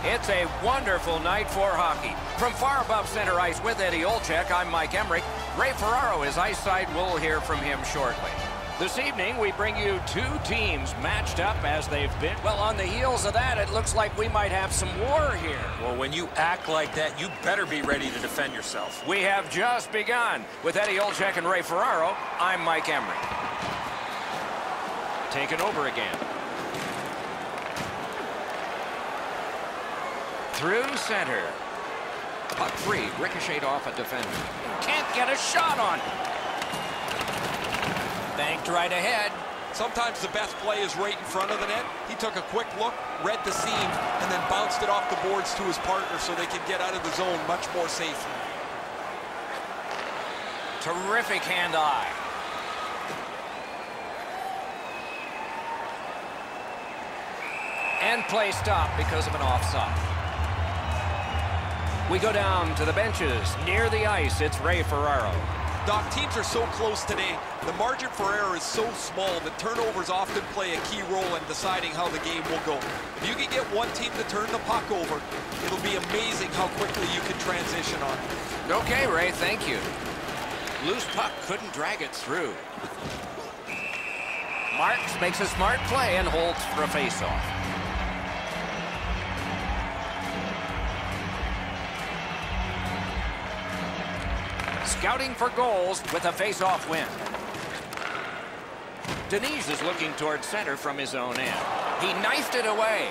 It's a wonderful night for hockey. From far above center ice with Eddie Olczyk, I'm Mike Emrick. Ray Ferraro is ice side. We'll hear from him shortly. This evening, we bring you two teams matched up as they've been. Well, on the heels of that, it looks like we might have some war here. Well, when you act like that, you better be ready to defend yourself. We have just begun. With Eddie Olczyk and Ray Ferraro, I'm Mike Emrick. Taken over again. Through center. Puck free, ricocheted off a defender. Can't get a shot on it. Banked right ahead. Sometimes the best play is right in front of the net. He took a quick look, read the seam, and then bounced it off the boards to his partner so they can get out of the zone much more safely. Terrific hand-eye. And play stopped because of an offside. We go down to the benches. Near the ice, it's Ray Ferraro. Doc, teams are so close today. The margin for error is so small that turnovers often play a key role in deciding how the game will go. If you can get one team to turn the puck over, it'll be amazing how quickly you can transition on it. Okay, Ray, thank you. Loose puck, couldn't drag it through. Marks makes a smart play and holds for a faceoff. Scouting for goals with a face-off win. Denise is looking towards center from his own end. He knifed it away.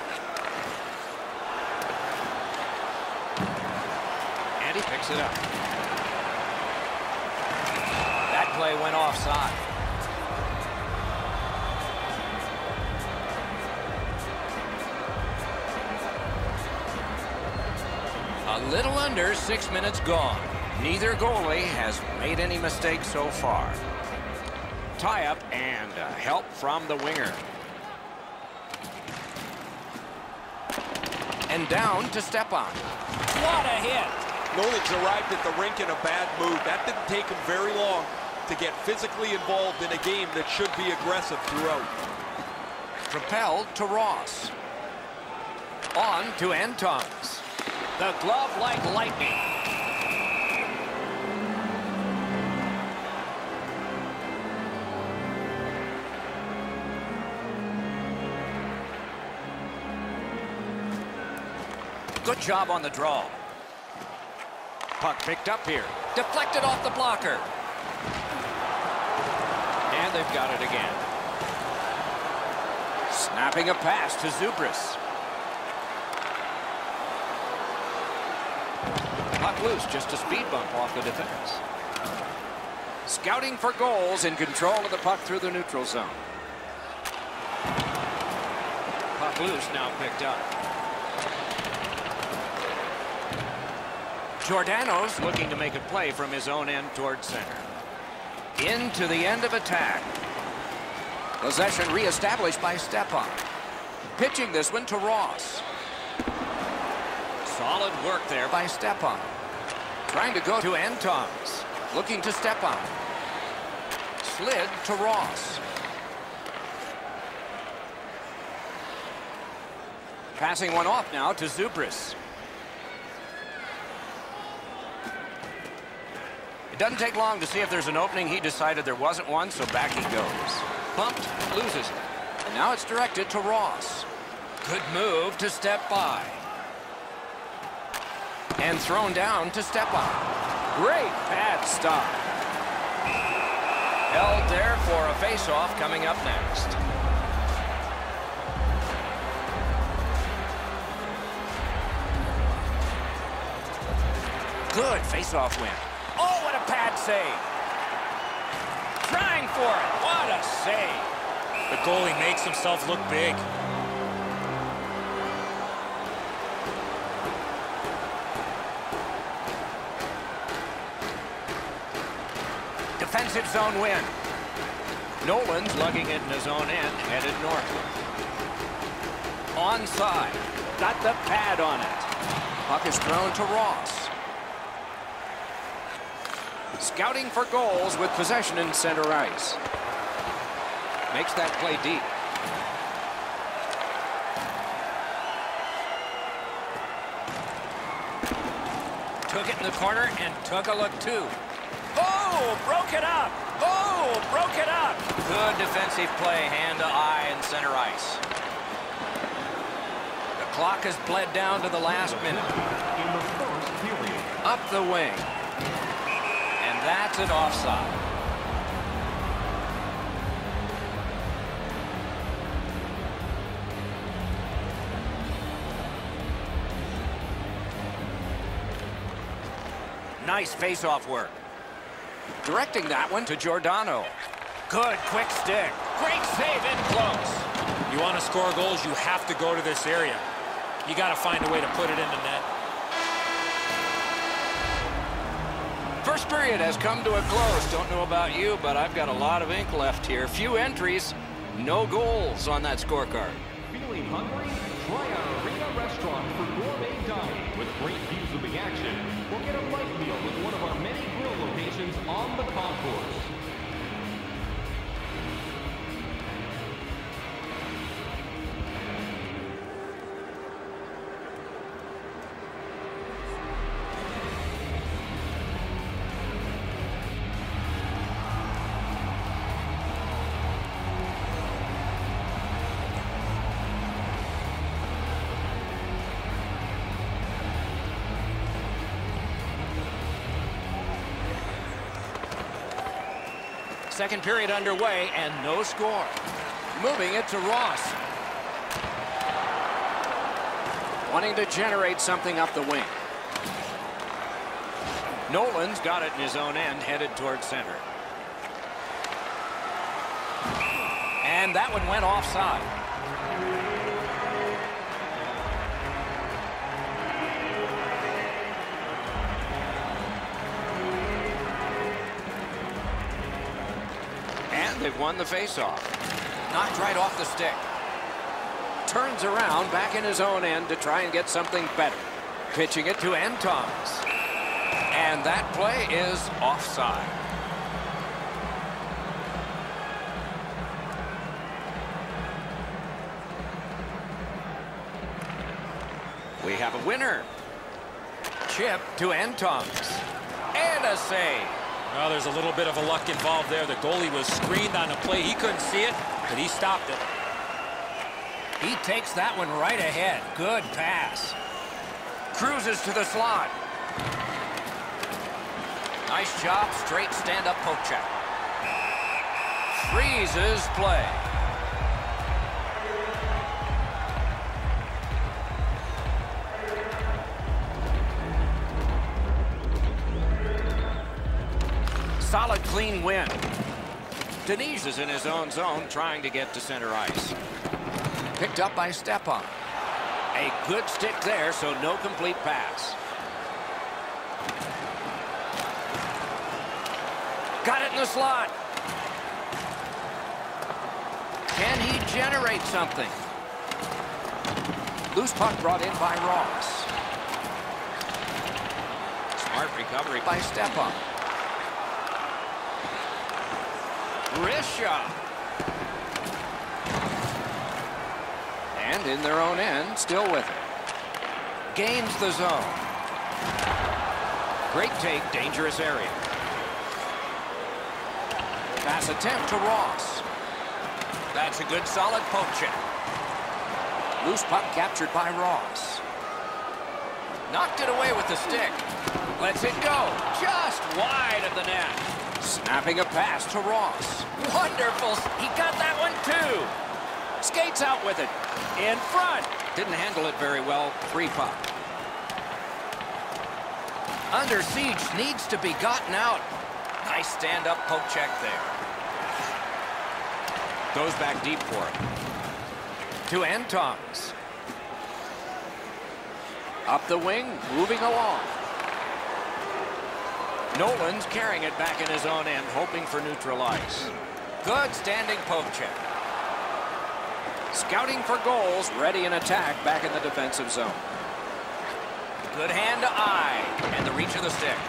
And he picks it up. That play went offside. A little under 6 minutes gone. Neither goalie has made any mistakes so far. Tie-up and help from the winger. And down to Stepan. What a hit! Nolan's arrived at the rink in a bad mood. That didn't take him very long to get physically involved in a game that should be aggressive throughout. Propelled to Ross. On to Antons. The glove like lightning. Good job on the draw. Puck picked up here. Deflected off the blocker. And they've got it again. Snapping a pass to Zubris. Puck loose, just a speed bump off the defense. Scouting for goals, in control of the puck through the neutral zone. Puck loose, now picked up. Giordano's looking to make a play from his own end towards center. Into the end of attack. Possession reestablished by Stepan. Pitching this one to Ross. Solid work there by Stepan. Trying to go to Antons. Looking to Stepan. Slid to Ross. Passing one off now to Zubris. Doesn't take long to see if there's an opening. He decided there wasn't one, so back he goes. Bumped, loses it. And now it's directed to Ross. Good move to step by. And thrown down to Stepan. Great pad stop. Held there for a face-off coming up next. Good face-off win. Oh, what a pad save. Trying for it. What a save. The goalie makes himself look big. Defensive zone win. Nolan's lugging it in his own end, headed northward. Onside. Got the pad on it. Puck is thrown to Ross. Scouting for goals with possession in center ice. Makes that play deep. Took it in the corner and took a look too. Oh, broke it up. Oh, broke it up. Good defensive play, hand to eye in center ice. The clock has bled down to the last minute. Up the wing. And that's an offside. Nice face-off work. Directing that one to Giordano. Good quick stick. Great save in close. You want to score goals, you have to go to this area. You got to find a way to put it in the net. First period has come to a close. Don't know about you, but I've got a lot of ink left here. Few entries, no goals on that scorecard. Feeling hungry? Try our Arena restaurant for gourmet dining with great views of the action. Or get a light meal with one of our many grill locations on the concourse. Second period underway and no score. Moving it to Ross. Wanting to generate something up the wing. Nolan's got it in his own end, headed towards center. And that one went offside. They've won the faceoff. Knocked right off the stick. Turns around back in his own end to try and get something better. Pitching it to Antons. And that play is offside. We have a winner. Chip to Antons. And a save. Well, there's a little bit of a luck involved there. The goalie was screened on a play. He couldn't see it, but he stopped it. He takes that one right ahead. Good pass. Cruises to the slot. Nice job. Straight stand-up poke check. Freezes play. Solid, clean win. Denise is in his own zone, trying to get to center ice. Picked up by Stepan. A good stick there, so no complete pass. Got it in the slot. Can he generate something? Loose puck brought in by Ross. Smart recovery by Stepan. Wrist shot. And in their own end, still with it. Gains the zone. Great take, dangerous area. Pass attempt to Ross. That's a good solid poke check. Loose puck captured by Ross. Knocked it away with the stick. Lets it go. Just wide of the net. Snapping a pass to Ross. Wonderful. He got that one too. Skates out with it. In front. Didn't handle it very well. Free puck. Under siege. Needs to be gotten out. Nice stand-up poke check there. Goes back deep for it. To Antons. Up the wing. Moving along. Nolan's carrying it back in his own end, hoping for neutral ice. Good standing poke check. Scouting for goals, ready in attack back in the defensive zone. Good hand to eye, and the reach of the stick.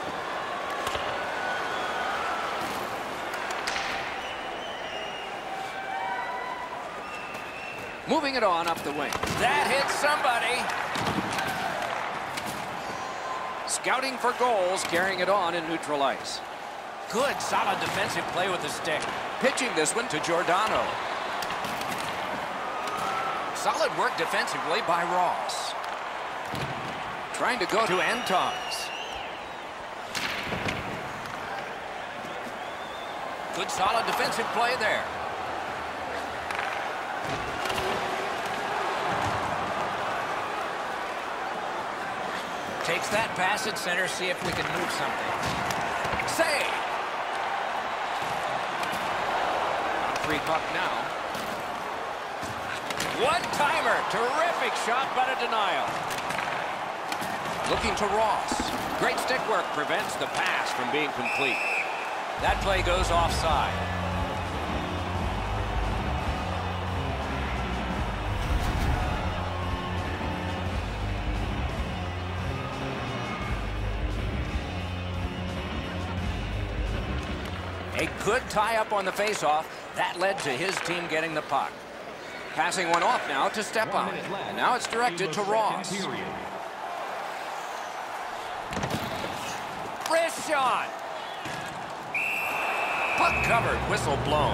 Moving it on up the wing. That hits somebody. scouting for goals, carrying it on in neutral ice. Good, solid defensive play with the stick. Pitching this one to Giordano. Solid work defensively by Ross. Trying to go to Antons. Good, solid defensive play there. Takes that pass at center, see if we can move something. Save! On free puck now. One-timer, terrific shot, but a denial. Looking to Ross. Great stick work prevents the pass from being complete. That play goes offside. A good tie-up on the face-off. That led to his team getting the puck. Passing one off now to Stepan. And now it's directed to Ross. Wrist shot. Puck covered, whistle blown.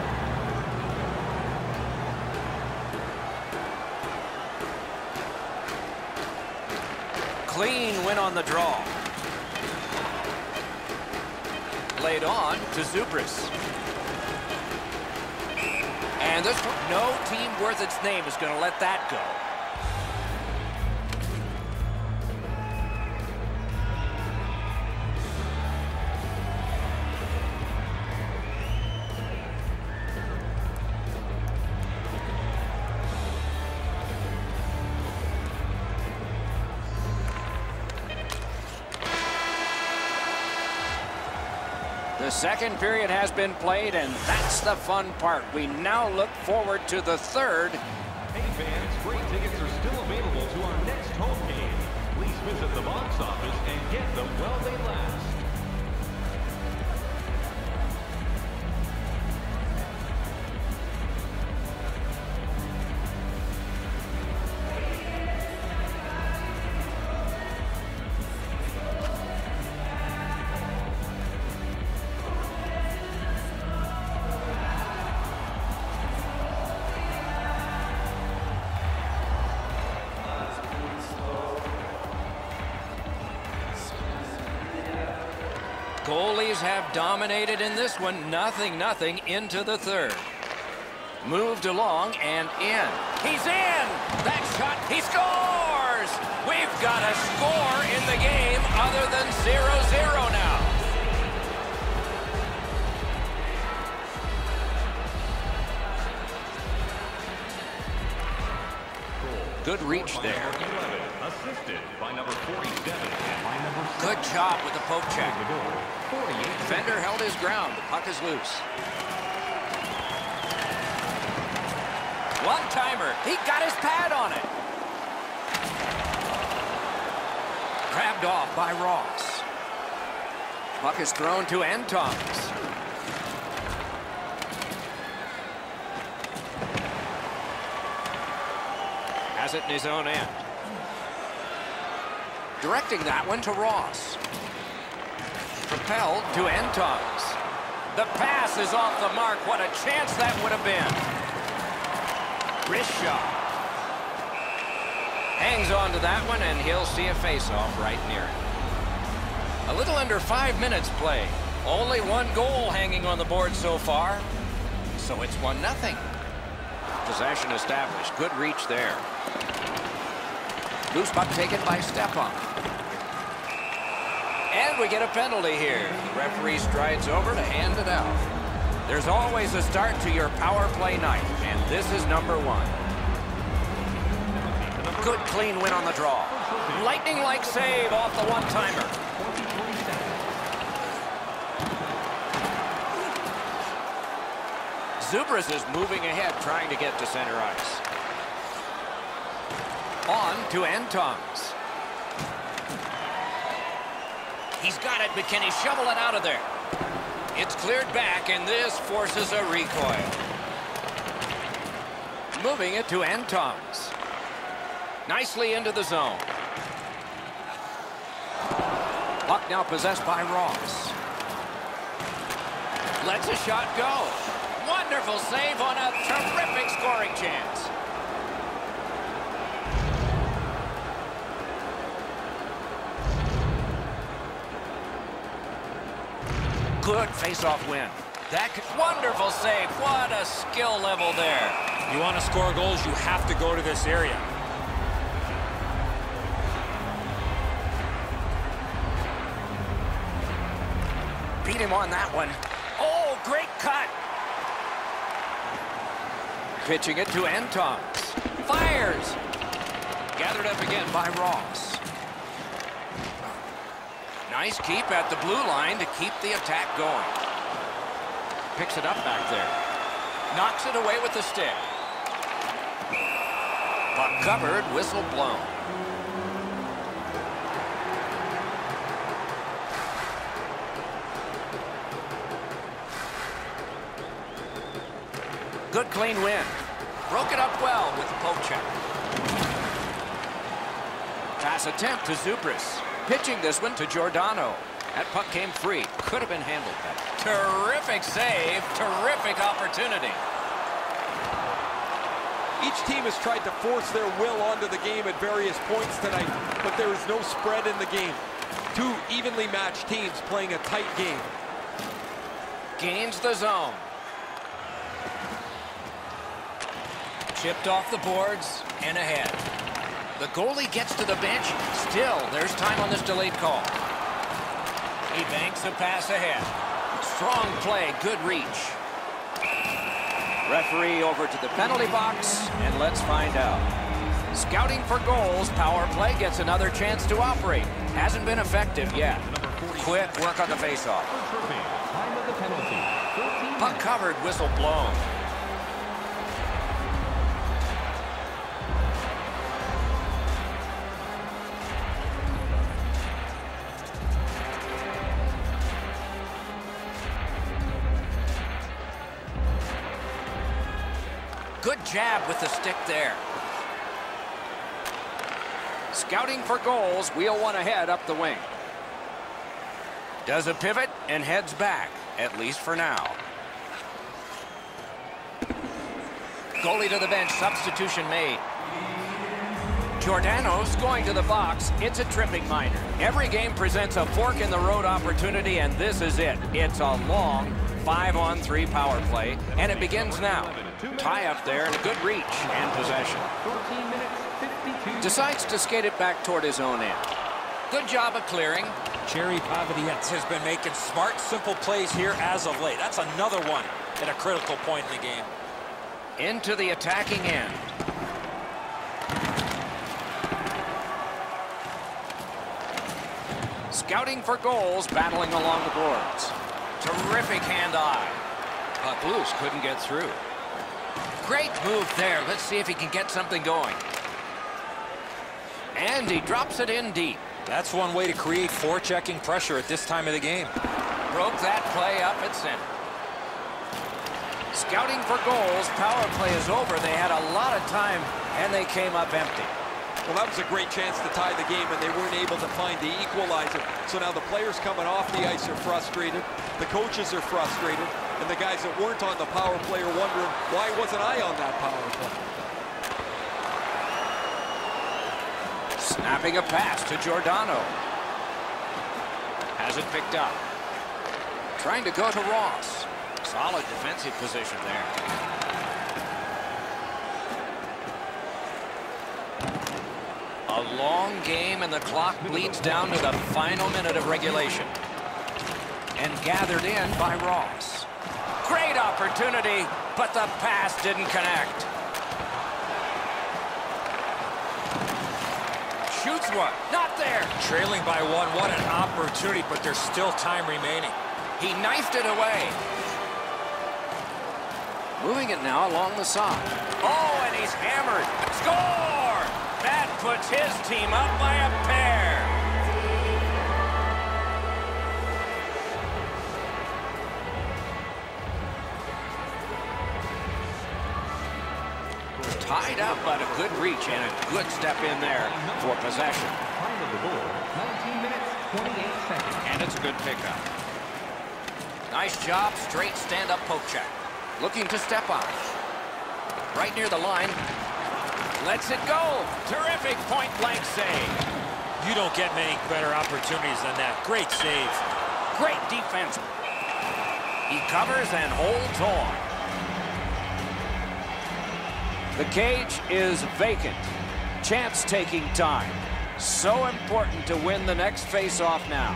Clean win on the draw. Laid on to Zubris. And this one, no team worth its name is going to let that go. The second period has been played, and that's the fun part. We now look forward to the third. Hey fans, great tickets are still available to our next home game. Please visit the box office and get them while they last. Goalies have dominated in this one. Nothing into the third. Moved along and in. He's in! That shot, he scores! We've got a score in the game other than 0-0 now. Good reach there. Assisted by number 47 and by number 6. Good job with the poke check. Defender held his ground. The puck is loose. One-timer. He got his pad on it. Grabbed off by Ross. Puck is thrown to Antons. Has it in his own end. Directing that one to Ross. Propelled to Antons. The pass is off the mark. What a chance that would have been. Wrist shot. Hangs on to that one, and he'll see a face-off right near it. A little under 5 minutes played. Only one goal hanging on the board so far. So it's 1-0. Possession established. Good reach there. Loose puck taken by Stepan. And we get a penalty here. The referee strides over to hand it out. There's always a start to your power play night, and this is number 1. Good clean win on the draw. Lightning-like save off the one-timer. Zubris is moving ahead, trying to get to center ice. On to Antons. He's got it, but can he shovel it out of there? It's cleared back, and this forces a recoil. Moving it to Antons. Nicely into the zone. Puck now possessed by Ross. Lets a shot go. Wonderful save on a terrific scoring chance. Good face-off win. Wonderful save. What a skill level there. You want to score goals, you have to go to this area. Beat him on that one. Oh, great cut. Pitching it to Antons. Fires. Gathered up again by Ross. Nice keep at the blue line to keep the attack going. Picks it up back there. Knocks it away with the stick. Puck covered, whistle blown. Good clean win. Broke it up well with the poke check. Pass attempt to Zubris. Pitching this one to Giordano. That puck came free. Could have been handled better. Terrific save. Terrific opportunity. Each team has tried to force their will onto the game at various points tonight, but there is no spread in the game. Two evenly matched teams playing a tight game. Gains the zone. Chipped off the boards and ahead. The goalie gets to the bench. Still, there's time on this delayed call. He banks a pass ahead. Strong play, good reach. Referee over to the penalty box, and let's find out. Scouting for goals, power play gets another chance to operate. Hasn't been effective yet. Quick work on the faceoff. Puck covered, whistle blown. Good jab with the stick there. Scouting for goals, wheel one ahead up the wing. Does a pivot and heads back, at least for now. Goalie to the bench, substitution made. Giordano's going to the box. It's a tripping minor. Every game presents a fork-in-the-road opportunity, and this is it. It's a long 5-on-3 power play, and it begins now. Tie up there and a good reach and possession. Decides to skate it back toward his own end. Good job of clearing. Jerry Pavadietz has been making smart, simple plays here as of late. That's another one at a critical point in the game. Into the attacking end. Scouting for goals, battling along the boards. Terrific hand-eye. Puck loose, couldn't get through. Great move there. Let's see if he can get something going. And he drops it in deep. That's one way to create forechecking pressure at this time of the game. Broke that play up at center. Scouting for goals. Power play is over. They had a lot of time, and they came up empty. Well, that was a great chance to tie the game, and they weren't able to find the equalizer. So now the players coming off the ice are frustrated. The coaches are frustrated. And the guys that weren't on the power play are wondering, why wasn't I on that power play? Snapping a pass to Giordano. Has it picked up. Trying to go to Ross. Solid defensive position there. A long game, and the clock bleeds down to the final minute of regulation. And gathered in by Ross. Great opportunity, but the pass didn't connect. Shoots one, not there. Trailing by one, what an opportunity, but there's still time remaining. He knifed it away. Moving it now along the side. Oh, and he's hammered. Score! That puts his team up by a pair. Tied up, but a good reach and a good step in there for possession. Time of the board, 19 minutes 28 seconds. And it's a good pickup. Nice job, straight stand-up poke check. Looking to step out. Right near the line. Lets it go. Terrific point-blank save. You don't get many better opportunities than that. Great save. Great defense. He covers and holds on. The cage is vacant. Chance taking time. So important to win the next face-off now.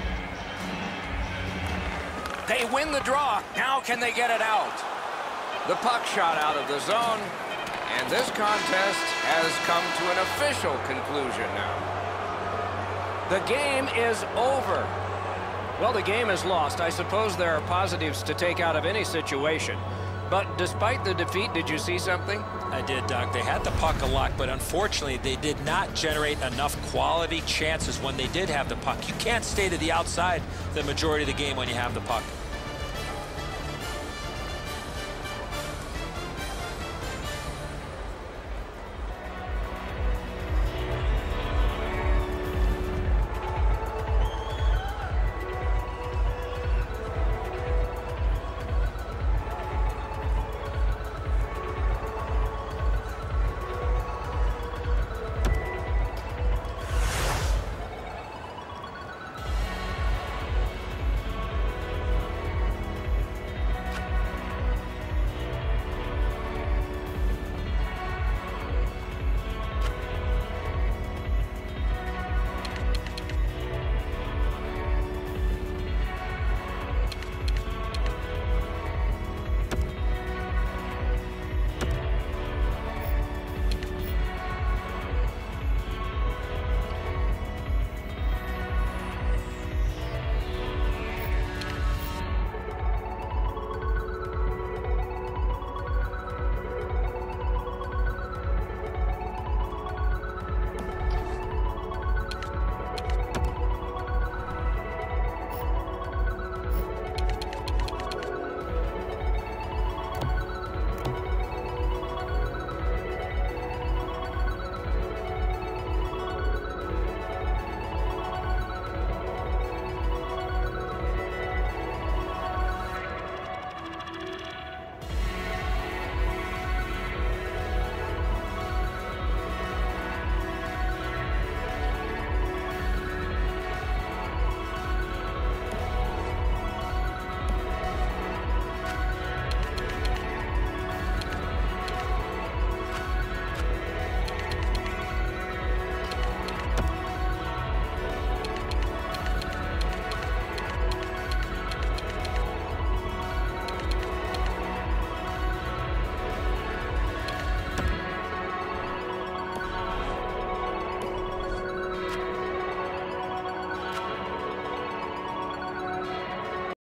They win the draw. Now can they get it out? The puck shot out of the zone. And this contest has come to an official conclusion now. The game is over. Well, the game is lost. I suppose there are positives to take out of any situation. But despite the defeat, did you see something? I did, Doc. They had the puck a lot, but unfortunately, they did not generate enough quality chances when they did have the puck. You can't stay to the outside the majority of the game when you have the puck.